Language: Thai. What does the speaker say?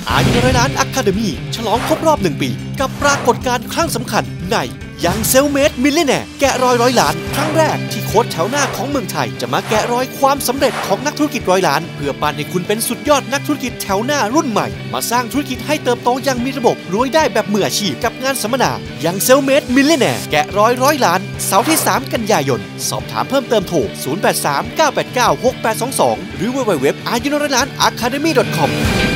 อายุน้อยล้านอะคาเดมี่ฉลองครบรอบ1 ปีกับปรากฏการณ์ครั้งสำคัญในยังเซลเมดมิลเลนแนร์แกะรอยร้อยล้านครั้งแรกที่โค้ชแถวหน้าของเมืองไทยจะมาแกะรอยความสำเร็จของนักธุรกิจร้อยล้านเพื่อปั้นให้คุณเป็นสุดยอดนักธุรกิจแถวหน้ารุ่นใหม่มาสร้างธุรกิจให้เติบโตอย่างมีระบบรวยได้แบบมืออาชีพกับงานสัมมนายังเซลเมดมิลเลนแนร์แกะรอยร้อยล้านเสาร์ที่3 กันยายนสอบถามเพิ่มเติมโทร 0839896822 หรือ www.ayunoralanacademy.com